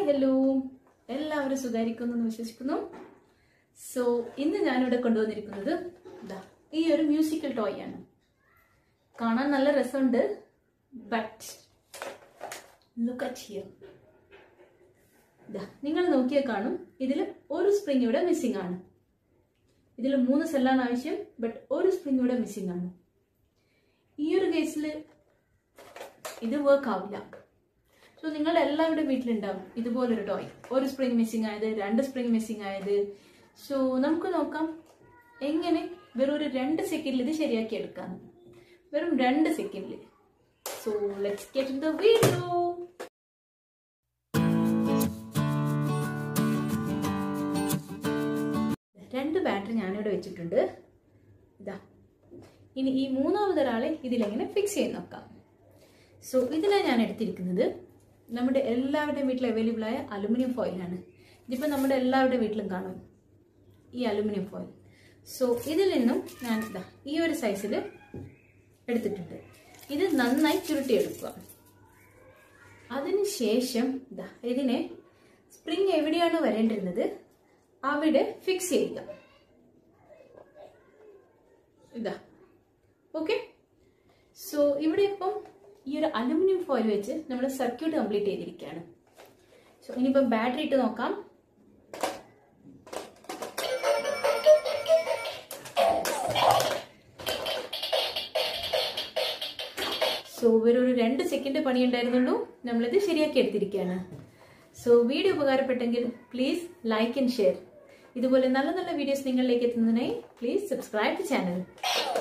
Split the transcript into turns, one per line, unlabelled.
Hi hello എല്ലാവരും സുഖായിരിക്കുന്നു എന്ന് വിശ്വസിക്കുന്നു. സോ ഇന്ന് ഞാനിവിടെ കൊണ്ടുവന്നിരിക്കുന്നത് ഈ ഒരു മ്യൂസിക്കൽ ടോയ് ആണ്. കാണാൻ നല്ല രസമുണ്ട്, ബട്ട് ലുക്ക് അറ്റ് ഹിയർ. നിങ്ങൾ നോക്കിയാൽ കാണും ഇതിൽ ഒരു സ്പ്രിംഗ് ഇവിടെ മിസ്സിംഗ് ആണ്. ഇതിൽ 3 സെല്ലാണ് ആവശ്യം, ബട്ട് ഒരു സ്പ്രിംഗ് ഇവിടെ മിസ്സിംഗ് ആണ്. ഈ ഒരു കേസിൽ ഇത് വർക്ക് ആവില്ല. സോ നിങ്ങളുടെ എല്ലാവരുടെ വീട്ടിലുണ്ടാവും ഇതുപോലൊരു ടോയ്, ഒരു സ്പ്രിംഗ് മിസ്സിംഗ് ആയത്, 2 സ്പ്രിംഗ് മിസ്സിംഗ് ആയത്. സോ നമുക്ക് നോക്കാം എങ്ങനെ വെറും ഒരു 2 സെക്കൻഡിൽ ഇത് ശരിയാക്കി എടുക്കാം. വെറും 2 സെക്കൻഡിൽ. So let's get in the video. രണ്ട് ബാറ്ററി ഞാനിവിടെ വെച്ചിട്ടുണ്ട്. ഇനി ഈ മൂന്നാമതൊരാളെ ഇതിലെങ്ങനെ ഫിക്സ് ചെയ്ത് നോക്കാം. സോ ഇതിലാണ് ഞാൻ എടുത്തിരിക്കുന്നത് നമ്മുടെ എല്ലാവരുടെയും വീട്ടിൽ അവൈലബിൾ ആയ അലുമിനിയം ഫോയിലാണ്. ഇതിപ്പോൾ നമ്മുടെ എല്ലാവരുടെ വീട്ടിലും കാണും ഈ അലുമിനിയം ഫോയിൽ. സോ ഇതിൽ നിന്നും ഞാൻ ഈ ഒരു സൈസിൽ എടുത്തിട്ടുണ്ട്. ഇത് നന്നായി ചുരുട്ടിയെടുക്കുക. അതിനുശേഷം ഇതിനെ സ്പ്രിംഗ് എവിടെയാണ് വരേണ്ടിരുന്നത് അവിടെ ഫിക്സ് ചെയ്യുക. ഓക്കെ. സോ ഇവിടെ ഇപ്പം ഈ ഒരു അലുമിനിയം ഫോയിൽ വെച്ച് നമ്മൾ സർക്യൂട്ട് കംപ്ലീറ്റ് ചെയ്തിരിക്കുകയാണ്. സോ ഇനിയിപ്പം ബാറ്ററി ഇട്ട് നോക്കാം. സോ ഒരു 2 സെക്കൻഡ് പണിയുണ്ടായിരുന്നുള്ളൂ, നമ്മളിത് ശരിയാക്കി എടുത്തിരിക്കുകയാണ്. സോ വീഡിയോ ഉപകാരപ്പെട്ടെങ്കിൽ പ്ലീസ് ലൈക്ക് ആൻഡ് ഷെയർ. ഇതുപോലെ നല്ല നല്ല വീഡിയോസ് നിങ്ങളിലേക്ക് എത്തുന്നതിനായി പ്ലീസ് സബ്സ്ക്രൈബ് ടു ചാനൽ.